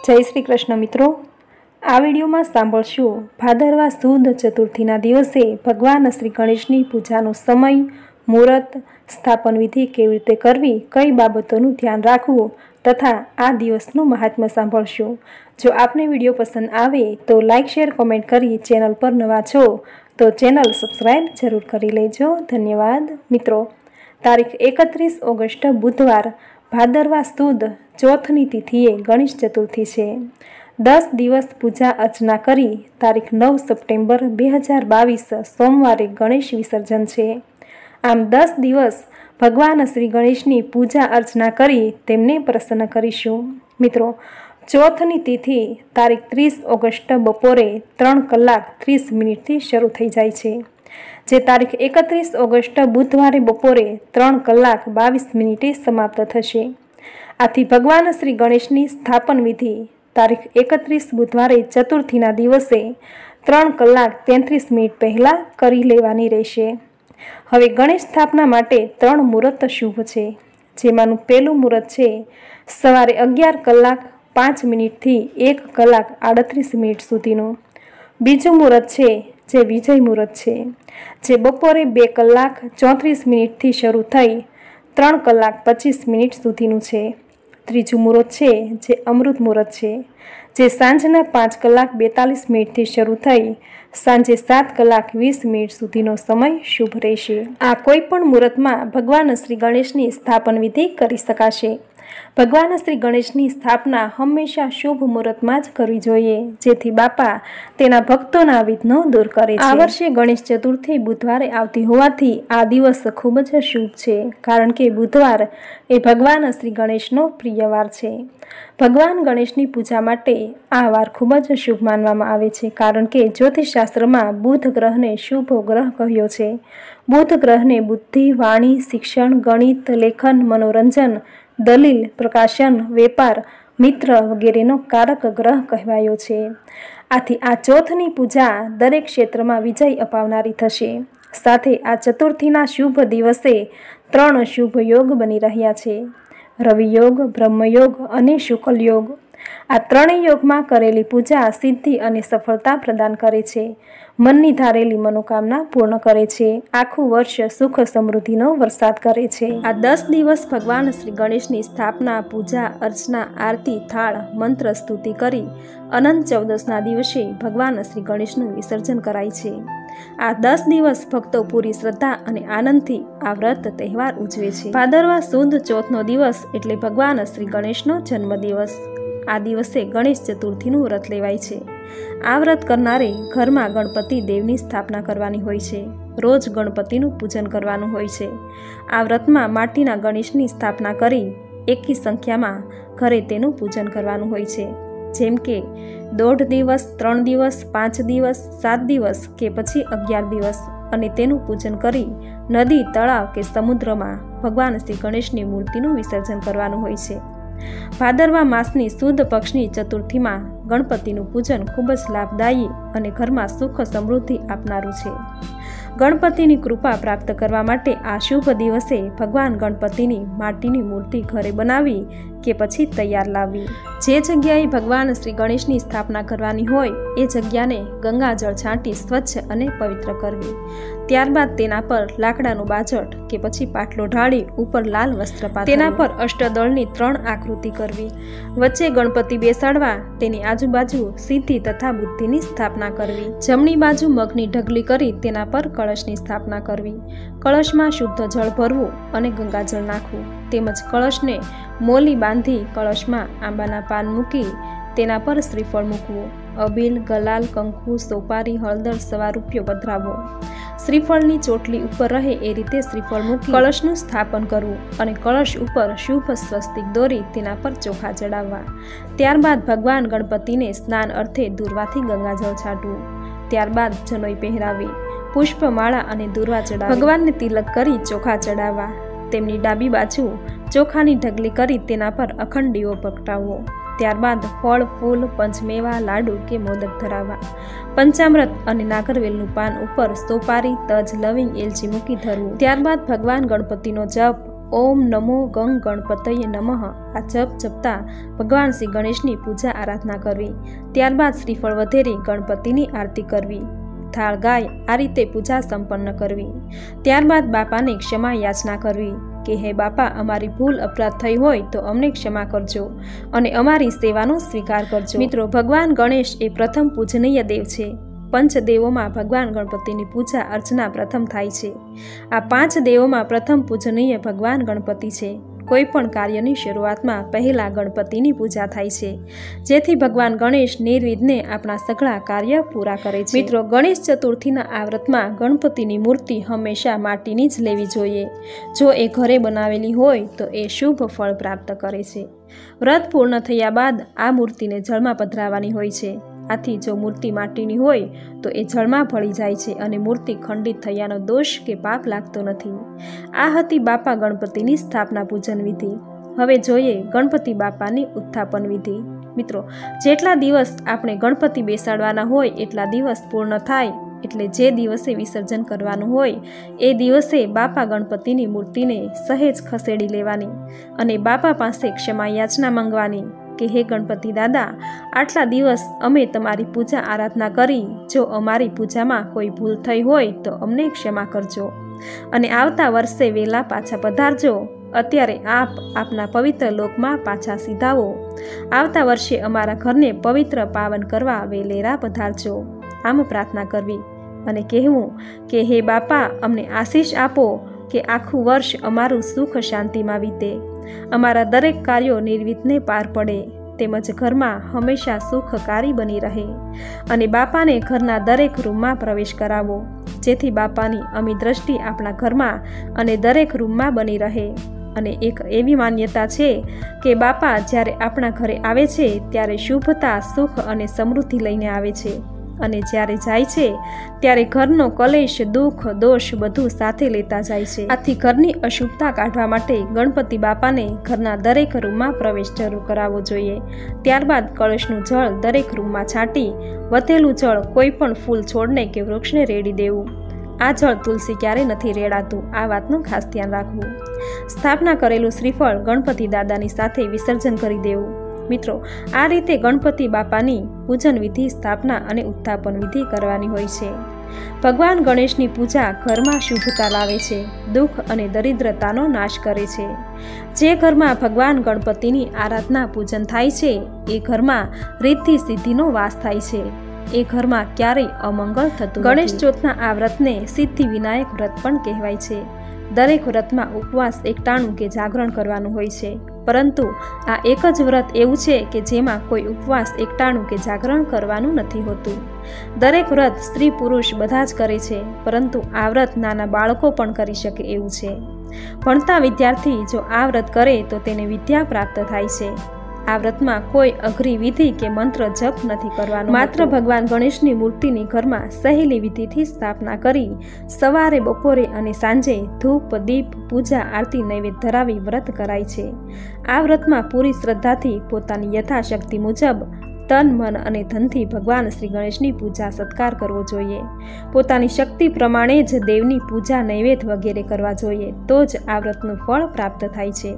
जय श्री कृष्ण मित्रों, आ विडियो में सांभळशो भादरवा सुद चतुर्थीना दिवसे भगवान श्री गणेशनी पूजानो समय, मुहूर्त, स्थापन विधि केवी रीते करवी, कई बाबतोनुं ध्यान राखवुं तथा आ दिवसनुं महात्म्य सांभळशो। जो आपने विडियो पसंद आवे तो लाइक, शेर, कमेंट करी चेनल पर नवा छो तो चेनल सब्सक्राइब जरूर करी लेजो। धन्यवाद मित्रों। तारीख 31 ऑगस्ट बुधवार भादरवा सुद चौथनी तिथिए गणेश चतुर्थी है। 10 दिवस पूजा अर्चना करी तारीख 9 सप्टेम्बर 2022 सोमवारे गणेश विसर्जन है। आम 10 दिवस भगवान श्री गणेशनी पूजा अर्चना करी तेमने प्रसन्न करीशुं। मित्रों, चौथनी तिथि तारीख 30 ऑगस्ट बपोरे 3:30 थी शरू थई जाय छे, जे तारीख 31 ऑगस्ट बुधवारे बपोरे 3:22 समाप्त थशे। आथी भगवान श्री गणेशनी स्थापन विधि तारीख 31 बुधवारे चतुर्थीना दिवसे 3:33 पहला करी लेवानी रहेशे। हवे गणेश स्थापना माटे 3 मुहूर्त शुभ छे, जेमानुं पहेलुं मुहूर्त छे सवारे 11:05 थी 1:38 सुधीनुं। बीजुं मुहूर्त छे जे विजय मुहूर्त छे, जे बपोरे 2:34 थी शरू थई 3:25 सुधीनुं छे। त्रीजुं मुहूर्त छे जे अमृत मुहूर्त छे, जे सांजना 5:42 थी शरू थई सांजे 7:20 सुधीनो समय शुभ रहेशे। आ कोईपण मुहूर्तमां भगवान श्री गणेशनी स्थापन विधि करी शकाशे। भगवान श्री गणेशनी स्थापना हमेशा शुभ मुहूर्त में ज करवी जोईए, जेथी बापा तेना भक्तोना विघ्नो दूर करे छे। आ वर्षे गणेश चतुर्थी बुधवारे आवती होवाथी आ दिवस खूब ज शुभ छे, कारण के बुधवार ए भगवान श्री गणेशनो प्रिय वार छे। भगवान गणेशनी पूजा माटे आ वार खूब ज शुभ मानवामां आवे छे, कारण के ज्योतिषशास्त्रमां बुध ग्रहने शुभ ग्रह कह्यो छे। बुध ग्रहने बुद्धि, वाणी, शिक्षण, गणित, लेखन, मनोरंजन, दलील, प्रकाशन, वेपार, मित्र वगैरेनो कारक ग्रह कहेवायो छे। आथी आ चौथनी पूजा दरेक क्षेत्रमां विजय अपावनारी थशे। साथे आ चतुर्थीना शुभ दिवसे 3 शुभ योग बनी रह्या छे, रवि योग, ब्रह्मयोग अने शुक्ल योग। आ त्रणेय योगमां करेली पूजा सिद्धि अने सफलता प्रदान करे छे, मननी धारेली मनोकामना पूर्ण करे छे, आखुं वर्ष सुख समृद्धिनो वरसाद करे छे। आ 10 दिवस भगवान श्री गणेशनी स्थापना, पूजा, अर्चना, आरती, थाळ, मंत्र, स्तुति करी अनंत चौदसना दिवसे भगवान श्री गणेशनुं विसर्जन कराय छे। आ 10 दिवस भक्तो पूरी श्रद्धा अने आनंदथी आ व्रत तहेवार उजवे छे। भादरवा सुद चौथनो दिवस एटले भगवान श्री गणेशनो जन्मदिवस। आ दिवसे गणेश चतुर्थीनुं व्रत लेवाय छे। आ व्रत करनारे घरमां गणपति देवनी स्थापना करवानी होय छे। रोज गणपतिनुं पूजन करवानुं होय छे। आ व्रतमां माटीना गणेशनी स्थापना करी एकी संख्यामां घरे तेनुं पूजन करवानुं होय छे, जेम के 1.5 दिवस, 3 दिवस, 5 दिवस, 7 दिवस के पछी 11 दिवस, अने तेनुं पूजन करी नदी, तळाव के समुद्रमां भगवान श्री गणेशनी मूर्तिनुं विसर्जन करवानुं होय छे। भादरवा मासनी सुद पक्षनी चतुर्थी में गणपतिनुं पूजन खूब ज लाभदायी अने घरमां सुख समृद्धि आपनारू छे। गणपतिनी कृपा प्राप्त करवा माटे आ शुभ दिवसे भगवान गणपतिनी माटीनी मूर्ति घरे बनावी के पछी तैयार लाववी। जे जग्याए भगवान श्री गणेशनी स्थापना करवानी होय ए जग्याने गंगाजळ छांटी स्वच्छ अने पवित्र करवी। त्यारबाद तेना पर लाकडानुं बाजट के पछी पाटलो ढाળી ઉપર લાલ વસ્ત્ર પાથરવું, તેના પર અષ્ટદળની 3 આકૃતિ કરવી, વચ્ચે ગણપતિ બેસાડવા, તેની આજુબાજુ સિદ્ધિ તથા બુદ્ધિની સ્થાપના કરવી। જમણી બાજુ મગની ઢગલી કરી તેના પર કળશની સ્થાપના કરવી। કળશમાં શુદ્ધ જળ ભરવું અને ગંગાજળ નાખવું, તેમજ કળશને મોલી બાંધી કળશમાં આંબાના પાન મૂકી તેના પર શ્રીફળ મૂકવું, અબીલ, ગલાલ, કંકુ, સોપારી, હળદર, સવા રૂપિયો પધરાવવો। શ્રીફળની ચોટલી ઉપર રહે એ રીતે શ્રીફળ મૂકી કળશનું સ્થાપન કરવું અને કળશ ઉપર શુભ સ્વસ્તિક દોરી તેના પર ચોખા ચડાવવા। ત્યારબાદ ભગવાન ગણપતિને સ્નાન અર્થે દુર્વાથી ગંગાજળ છાંટવું। ત્યારબાદ જનોઈ પહેરાવી, પુષ્પમાળા અને દુર્વા ચડાવી ભગવાનને તિલક કરી ચોખા ચડાવવા। તેમની ડાબી બાજુ ચોખાની ઢગલી કરી તેના પર અખંડ દીવો પ્રગટાવવો। ત્યારબાદ ફળ, ફૂલ, પંચમેવા, લાડુ કે મોદક ધરાવવા। પંચામૃત અને નાગરવેલનું પાન ઉપર સોપારી, તજ, લવિંગ, એલચી મૂકી ધરવું। ત્યારબાદ ભગવાન ગણપતિનો જપ ઓમ નમો ગંગ ગણપતયે નમઃ આ જપ જપતા ભગવાન શ્રી ગણેશની પૂજા આરાધના કરવી। ત્યારબાદ શ્રીફળ વધેરી ગણપતિની આરતી કરવી, થાળ ગાય આ રીતે પૂજા સંપન્ન કરવી। ત્યારબાદ બાપાને ક્ષમા યાચના કરવી કે હે બાપા, અમારી ભૂલ અપરાધ થઈ હોય તો અમને ક્ષમા કરજો અને અમારી સેવાનો સ્વીકાર કરજો। મિત્રો, ભગવાન ગણેશ એ પ્રથમ પૂજનીય દેવ છે। પંચદેવોમાં ભગવાન ગણપતિની પૂજા અર્ચના પ્રથમ થાય છે। આ 5 દેવોમાં પ્રથમ પૂજનીય ભગવાન ગણપતિ છે। કોઈ પણ કાર્યની શરૂઆતમાં પહેલા ગણપતિની પૂજા થાય છે, જેથી ભગવાન ગણેશ નિર્વિઘ્ને આપણા સઘળા કાર્ય પૂરા કરે છે। મિત્રો, ગણેશ ચતુર્થીના આ વ્રતમાં ગણપતિની મૂર્તિ હંમેશા માટીની જ લેવી જોઈએ। જો એ ઘરે બનાવેલી હોય તો એ શુભ ફળ પ્રાપ્ત કરે છે। વ્રત પૂર્ણ થયા બાદ આ મૂર્તિને જળમાં પધરાવવાની હોય છે। આથી જો મૂર્તિ માટીની હોય તો એ જળમાં ભળી જાય છે અને મૂર્તિ ખંડિત થયાનો દોષ કે પાપ લાગતો નથી। આ હતી બાપા ગણપતિની સ્થાપના પૂજન વિધિ। હવે જોઈએ ગણપતિ બાપાની ઉત્થાપન વિધિ। મિત્રો, જેટલા દિવસ આપણે ગણપતિ બેસાડવાના હોય એટલા દિવસ પૂર્ણ થાય એટલે જે દિવસે વિસર્જન કરવાનું હોય એ દિવસે બાપા ગણપતિની મૂર્તિને સહેજ ખસેડી લેવાની અને બાપા પાસે ક્ષમા યાચના માંગવાની કે હે ગણપતિ દાદા, આટલા દિવસ અમે તમારી પૂજા આરાધના કરી, જો અમારી પૂજામાં કોઈ ભૂલ થઈ હોય તો અમને ક્ષમા કરજો અને આવતા વર્ષે વહેલા પાછા પધારજો। અત્યારે આપ આપના પવિત્ર લોકમાં પાછા સીધાવો। આવતા વર્ષે અમારા ઘરને પવિત્ર પાવન કરવા વેલેરા પધારજો। આમ પ્રાર્થના કરવી અને કહેવું કે હે બાપા, અમને આશીષ આપો કે આખું વર્ષ અમારું સુખ શાંતિમાં વીતે, અમારા દરેક કાર્યો નિર્વિઘ્ને પાર પડે, તેમજ ઘરમાં હંમેશા સુખકારી બની રહે અને બાપાને ઘરના દરેક રૂમમાં પ્રવેશ કરાવો, જેથી બાપાની અમી દ્રષ્ટિ આપણા ઘરમાં અને દરેક રૂમમાં બની રહે। અને એક એવી માન્યતા છે કે બાપા જ્યારે આપણા ઘરે આવે છે ત્યારે શુભતા, સુખ અને સમૃદ્ધિ લઈને આવે છે અને જ્યારે જાય છે ત્યારે ઘરનો કલેશ, દુઃખ, દોષ બધું સાથે લેતા જાય છે। આથી ઘરની અશુભતા કાઢવા માટે ગણપતિ બાપાને ઘરના દરેક રૂમમાં પ્રવેશ જરૂર કરાવવો જોઈએ। ત્યારબાદ કળશનું જળ દરેક રૂમમાં છાંટી વધેલું જળ કોઈ પણ ફૂલ છોડને કે વૃક્ષને રેડી દેવું। આ જળ તુલસી ક્યારેય નથી રેડાતું, આ વાતનું ખાસ ધ્યાન રાખવું। સ્થાપના કરેલું શ્રીફળ ગણપતિ દાદાની સાથે વિસર્જન કરી દેવું। મિત્રો, આ રીતે ગણપતિ બાપાની પૂજન વિધિ, સ્થાપના અને ઉત્થાપન વિધિ કરવાની હોય છે। ભગવાન ગણેશની પૂજા ઘરમાં શુભતા લાવે છે, દુઃખ અને દરિદ્રતાનો નાશ કરે છે। જે ઘરમાં ભગવાન ગણપતિની આરાધના પૂજન થાય છે એ ઘરમાં રિદ્ધિ સિદ્ધિનો વાસ થાય છે, એ ઘરમાં ક્યારેય અમંગળ થતું નથી। ગણેશ ચોથના આ વ્રતને સિદ્ધિ વિનાયક વ્રત પણ કહેવાય છે। દરેક વ્રતમાં ઉપવાસ, એકટાણું કે જાગરણ કરવાનું હોય છે, પરંતુ આ એક જ વ્રત એવું છે કે જેમાં કોઈ ઉપવાસ, એકટાણું કે જાગરણ કરવાનું નથી હોતું। દરેક વ્રત સ્ત્રી પુરુષ બધા જ કરે છે, પરંતુ આ વ્રત નાના બાળકો પણ કરી શકે એવું છે। ભણતા વિદ્યાર્થી જો આ વ્રત કરે તો તેને વિદ્યા પ્રાપ્ત થાય છે। આ વ્રતમાં કોઈ અઘરી વિધિ કે મંત્ર જપ નથી કરવાનો, માત્ર ભગવાન ગણેશની મૂર્તિની ઘરમાં સહેલી વિધિથી સ્થાપના કરી સવારે, બપોરે અને સાંજે ધૂપ, દીપ, પૂજા, આરતી, નૈવેદ્ય ધરાવી વ્રત કરાય છે। આ વ્રતમાં પૂરી શ્રદ્ધાથી પોતાની યથાશક્તિ મુજબ તન, મન અને ધનથી ભગવાન શ્રી ગણેશની પૂજા સત્કાર કરવો જોઈએ। પોતાની શક્તિ પ્રમાણે જ દેવની પૂજા, નૈવેદ્ય વગેરે કરવા જોઈએ, તો જ આ વ્રતનું ફળ પ્રાપ્ત થાય છે।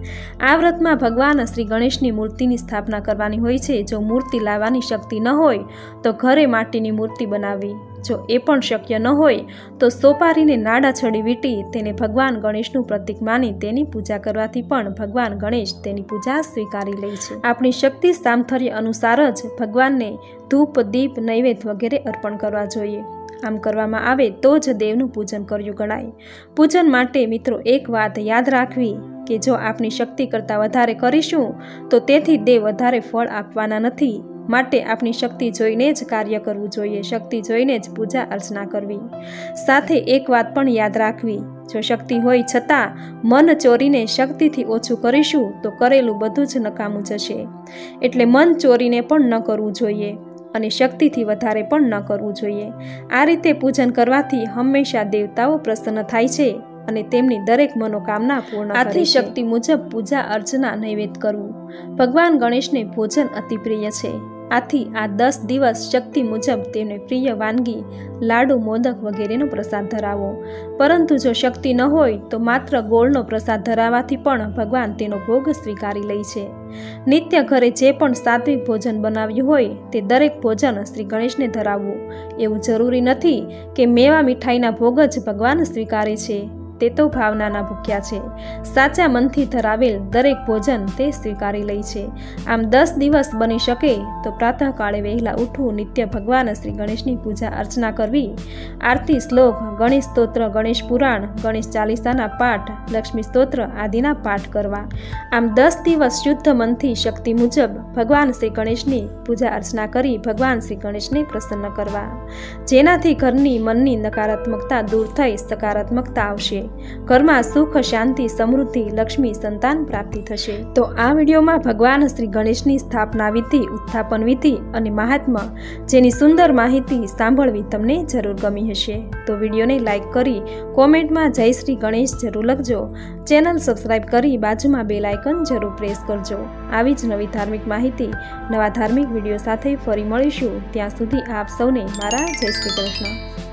આ વ્રતમાં ભગવાન શ્રી ગણેશની મૂર્તિની સ્થાપના કરવાની હોય છે। જો મૂર્તિ લાવવાની શક્તિ ન હોય તો ઘરે માટીની મૂર્તિ બનાવવી, જો એ પણ શક્ય ન હોય તો સોપારીને નાડા છડી વીંટી તેને ભગવાન ગણેશનું પ્રતીક માની તેની પૂજા કરવાથી પણ ભગવાન ગણેશ તેની પૂજા સ્વીકારી લે છે। આપણી શક્તિ સામર્થ્ય અનુસાર જ ભગવાનને ધૂપ, દીપ, નૈવેદ્ય વગેરે અર્પણ કરવા જોઈએ। આમ કરવામાં આવે તો જ દેવનું પૂજન કર્યું ગણાય। પૂજન માટે મિત્રો એક વાત યાદ રાખવી કે જો આપણી શક્તિ કરતાં વધારે કરીશું તો તેથી દેવ વધારે ફળ આપવાના નથી, માટે આપણી શક્તિ જોઈને જ કાર્ય કરવું જોઈએ, શક્તિ જોઈને જ પૂજા અર્ચના કરવી। સાથે એક વાત પણ યાદ રાખવી, જો શક્તિ હોય છતાં મન ચોરીને શક્તિથી ઓછું કરીશું તો કરેલું બધું જ નકામું જશે। એટલે મન ચોરીને પણ ન કરવું જોઈએ અને શક્તિથી વધારે પણ ન કરવું જોઈએ। આ રીતે પૂજન કરવાથી હંમેશા દેવતાઓ પ્રસન્ન થાય છે અને તેમની દરેક મનોકામના પૂર્ણ કરે છે। આથી શક્તિ મુજબ પૂજા અર્ચના, નૈવેદ્ય કરવું। ભગવાન ગણેશને ભોજન અતિ પ્રિય છે। આથી આ 10 દિવસ શક્તિ મુજબ તેમને પ્રિય વાનગી લાડુ, મોદક વગેરેનો પ્રસાદ ધરાવો. પરંતુ જો શક્તિ ન હોય તો માત્ર ગોળનો પ્રસાદ ધરાવવાથી પણ ભગવાન તેનો ભોગ સ્વીકારી લે છે. નિત્ય ઘરે જે પણ સાત્વિક ભોજન બનાવ્યું હોય તે દરેક ભોજન શ્રી ગણેશને ધરાવવું. એવું જરૂરી નથી કે મેવા મીઠાઈના ભોગ જ ભગવાન સ્વીકારે છે. તે તો ભાવનાના ભૂખ્યા છે. સાચા મનથી ધરાવેલ દરેક ભોજન તે સ્વીકારી લે છે. આમ 10 દિવસ બની શકે તો પ્રાતઃકાળે વહેલા ઉઠવું, નિત્ય ભગવાન શ્રી ગણેશની પૂજા અર્ચના કરવી, આરતી, શ્લોક, ગણેશ સ્તોત્ર, ગણેશ પુરાણ, ગણેશ ચાલીસાના પાઠ, લક્ષ્મી સ્તોત્ર આદિના પાઠ કરવા. આમ 10 દિવસ શુદ્ધ મનથી શક્તિ મુજબ ભગવાન શ્રી ગણેશની પૂજા અર્ચના કરી ભગવાન શ્રી ગણેશને પ્રસન્ન કરવા, જેનાથી ઘરની મનની નકારાત્મકતા દૂર થઈ સકારાત્મકતા આવશે. ઘરમાં સુખ, શાંતિ, સમૃદ્ધિ, લક્ષ્મી, સંતાન પ્રાપ્તિ થશે. તો આ વિડીયોમાં ભગવાન શ્રી ગણેશની સ્થાપના વિધિ, ઉત્થાપન વિધિ અને મહાત્મ્ય જેની સુંદર માહિતી સાંભળવી તમને જરૂર ગમી હશે. તો વિડીયોને લાઈક કરી કોમેન્ટમાં જય શ્રી ગણેશ જરૂર લખજો. ચેનલ સબસ્ક્રાઈબ કરી બાજુમાં બેલ આઇકન જરૂર પ્રેસ કરજો. આવી જ નવી ધાર્મિક માહિતી, નવા ધાર્મિક વિડીયો સાથે ફરી મળીશું. ત્યાં સુધી આપ સૌને મારા જય શ્રી કૃષ્ણ.